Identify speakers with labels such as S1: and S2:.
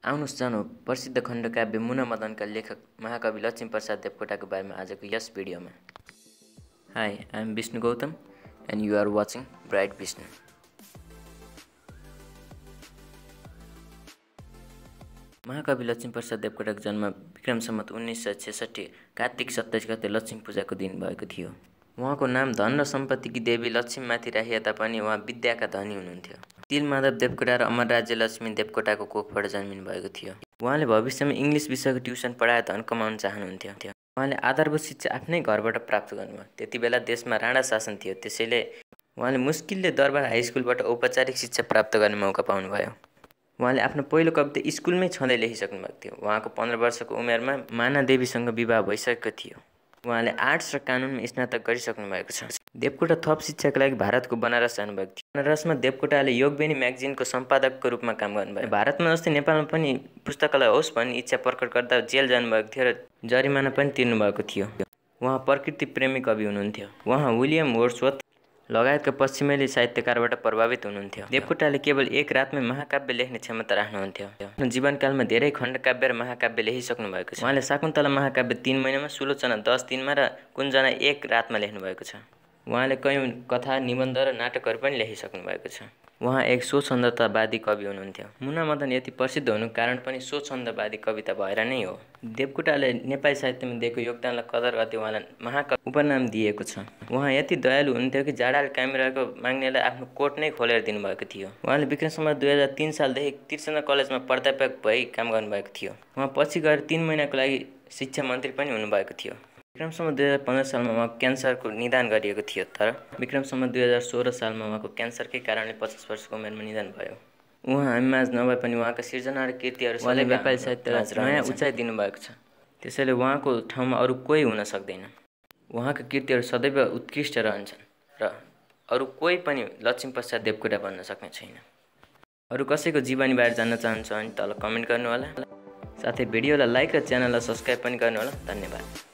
S1: आउनुहोस् जानु प्रसिद्ध खण्डकाव्य मुना मदनका लेखक महाकवि लक्ष्मी प्रसाद देवकोटाको बारेमा आजको यस भिडियोमा। Hi, I am Vishnu Gautam and you are watching bright Vishnu. महाकवि लक्ष्मी प्रसाद देवकोटाको जन्म विक्रम सम्वत 1966 कार्तिक 27 गते लक्ष्मी पूजाको दिन भएको थियो। उहाँको नाम धन र सम्पत्तिकी देवी लक्ष्मीमाथि राखिए तापनि उहाँ विद्याका धनी हुनुहुन्थ्यो। तिलमाधव देवकोटा र अमरराज्य लक्ष्मी देवकोटाको कोखबाट जन्मिनु भएको थियो। उहाँले भविष्यमा इङ्ग्लिस विषयको ट्युसन पढाएर धन कमाउन चाहनुहुन्थ्यो। उहाँले आधारभूत शिक्षा आफ्नै घरबाट प्राप्त गर्नुभयो। त्यति बेला देशमा राणा शासन थियो, त्यसैले उहाँले मुस्किलले दरबार हाई स्कुलबाट औपचारिक शिक्षा प्राप्त गर्ने मौका पाउनुभयो। उहाँले आफ्नो पहिलो कविता स्कुलमै छँदै लेखिसक्नु भएको थियो। उहाँको 15 वर्षको उमेरमा माना देवीसँग विवाह भइसकेको थियो। उहाँले आर्ट्स र कानुनमा स्नातक गरिसक्नु भएको छ। देवकोटा थप शिक्षाका लागि भारतको बनारस जानुभएको थियो। बनारसमा देवकोटाले योगबेनी म्यागजिनको सम्पादकको रूपमा काम गर्नुभयो। भारतमा जस्तै नेपालमा पनि पुस्तकालय होस् भन्ने इच्छा प्रकट गर्दा जेल जानुभएको थियो र जरिमाना पनि तिर्नुभएको थियो। उहाँ प्रकृति प्रेमी कवि हुनुहुन्थ्यो। उहाँ विलियम वर्ड्सवर्थ लगायतका पश्चिमेली साहित्यकारबाट प्रभावित हुनुहुन्थ्यो। देवकोटाले केवल एक रातमै महाकाव्य लेख्ने क्षमता राख्नुहुन्थ्यो। आफ्नो जीवनकालमा धेरै खण्डकाव्य र महाकाव्य लेखिसक्नु भएको छ। उहाँले शाकुन्तला महाकाव्य 3 महिनामा, सुलोचना 10 दिनमा र कुञ्जना 1 रातमा लेख्नु भएको छ। उहाँले कयौं कथा, निबन्ध र नाटकहरू पनि लेखिसक्नु भएको छ। उहाँ एक स्वच्छन्दतावादी कवि हुनुहुन्थ्यो। मुना मदन यति प्रसिद्ध हुनुको कारण पनि स्वच्छन्दवादी कविता भएर नै हो। देवकोटाले नेपाली साहित्यमा दिएको योगदानलाई कदर गर्दै उहाँलाई महाकवि उपनाम दिएको छ। उहाँ यति दयालु हुनुहुन्थ्यो कि जाडाले कामिरहेको माग्नेलाई आफ्नो कोट नै खोलेर दिनुभएको थियो। उहाँले विक्रम सम्वत 2003 सालदेखि त्रिचन्द्र कलेजमा प्राध्यापक भई काम गर्नुभएको थियो। उहाँ पछि गएर 3 महिनाको लागि शिक्षा मन्त्री पनि हुनुभएको थियो। विक्रम सम्वत 2015 सालमा उहाँको क्यान्सरको निदान गरिएको थियो, तर विक्रम सम्वत 2016 सालमा उहाँको क्यान्सरकै कारणले 50 वर्षको उमेरमा निधन भयो। उहाँ हामीमाझ नभए पनि उहाँका सिर्जना र कृतिहरू सधैँ नेपाली साहित्यलाई नयाँ उचाइ दिनुभएको छ। त्यसैले उहाँको ठाउँमा अरू कोही हुन सक्दैन। उहाँका कृतिहरू सदैव उत्कृष्ट रहन्छन् र अरू कोही पनि लक्ष्मी प्रसाद देवकोटा भन्न सक्ने छैन। अरू कसैको जीवनीबारे जान्न चाहन्छ भने तल कमेन्ट गर्नुहोला। साथै भिडियोलाई लाइक र च्यानललाई सब्स्क्राइब पनि गर्नुहोला। धन्यवाद।